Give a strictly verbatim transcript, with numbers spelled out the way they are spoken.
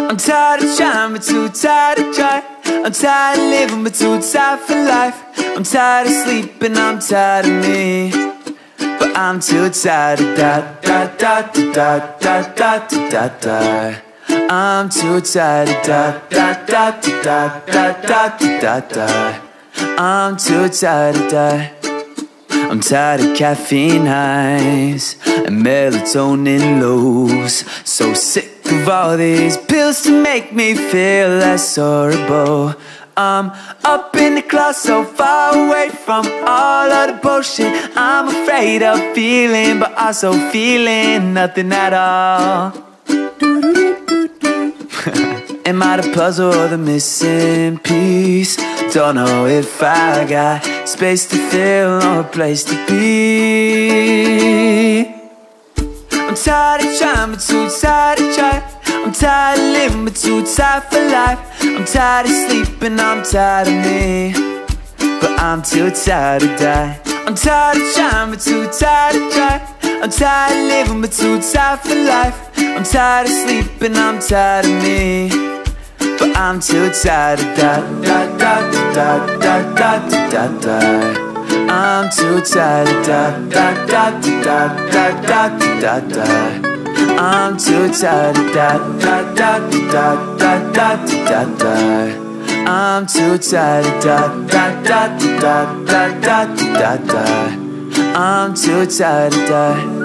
I'm tired of trying, but too tired to try. I'm tired of living, but too tired for life. I'm tired of sleeping, I'm tired of me, but I'm too tired to die, die, die, die, die, die, die, die, die. I'm too tired to die, die, die, die, die, die, die, die, die. I'm too tired to die. I'm tired of caffeine highs and melatonin lows. So sick of all these pills to make me feel less horrible. I'm up in the clouds, so far away from all of the bullshit I'm afraid of feeling, but also feeling nothing at all. Am I the puzzle or the missing piece? Don't know if I got space to fill or a place to be. I'm tired of trying, but too tired to try. I'm tired of living, but too tired for life. I'm tired of sleeping, I'm tired of me, but I'm too tired to die. I'm tired of trying, but too tired to try. I'm tired of living, but too tired for life. I'm tired of sleeping, I'm tired of me, but I'm too tired to die, die, die, die, die, die, die, die. I'm too tired to die, die, die, die, die, die, die, die. I'm too tired to die, die, die, die, die, die, die, die. I'm too tired to die, die, die, die, die, die, die, die. I'm too tired to die.